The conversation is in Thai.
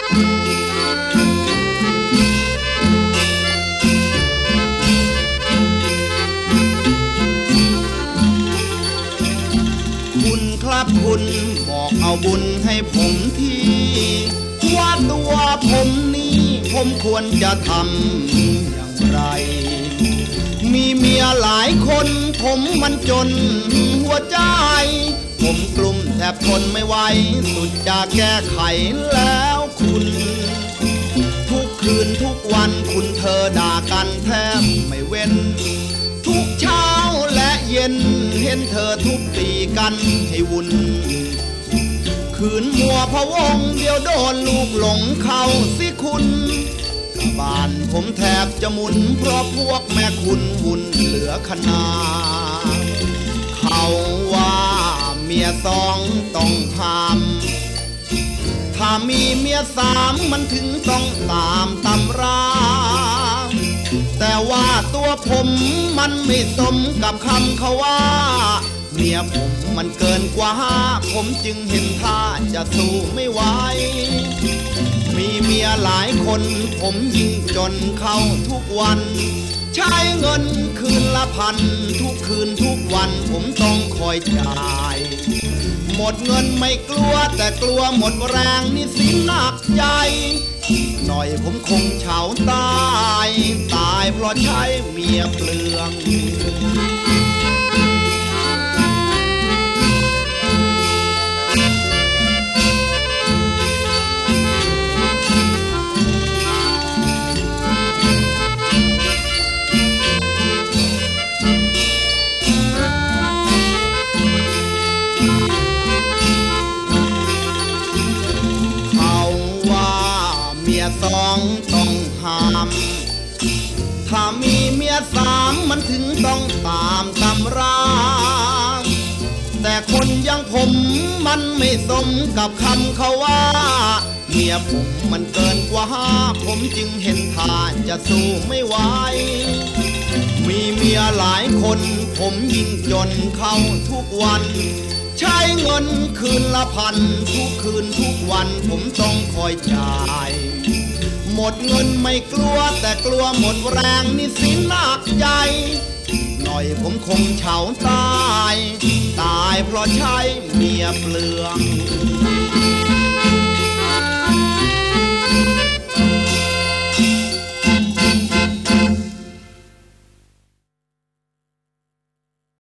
คุณครับคุณบอกเอาบุญให้ผมทีว่าตัวผมนี้ผมควรจะทำอย่างไรมีเมียหลายคนผมมันจนหัวใจผมกลุ้มแทบทนไม่ไหวสุดจะแก้ไขแล้วคุณทุกคืนทุกวันคุณเธอด่ากันแทบไม่เว้นทุกเช้าและเย็นเห็นเธอทุบตีกันให้วุ่นคืนมัวพะวงเดี๋ยวโดนลูกหลงเข้าสิคุณบ้านผมแทบจะหมุนเพราะพวกแม่คุณวุ่นเหลือขนาเขาว่าเมียสองต้องห้ามถ้ามีเมียสามมันถึงต้องตามตำราแต่ว่าตัวผมมันไม่สมกับคำเขาว่าเมียผมมันเกินกว่าผมจึงเห็นท่าจะสู้ไม่ไหวมีเมียหลายคนผมยิ่งจนเข้าทุกวันใช้เงินคืนละพันทุกคืนทุกวันผมต้องคอยจ่ายหมดเงินไม่กลัวแต่กลัวหมดแรงนี่สินหนักใจหน่อยผมคงเฉาตายเพราะใช้เมียเปลืองสองต้องห้ามถ้ามีเมียสามมันถึงต้องตามตำราแต่คนอย่างผมมันไม่สมกับคำเขาว่าเมียผมมันเกินกว่าผมจึงเห็นท่าจะสู้ไม่ไหวมีเมียหลายคนผมยิ่งจนเข้าทุกวันใช้เงินคืนละพันทุกคืนทุกวันผมต้องคอยจ่ายหมดเงินไม่กลัวแต่กลัวหมดแรงนี่สินหนักใจหน่อยผมคงเฉาตายเพราะใช้เมียเปลือง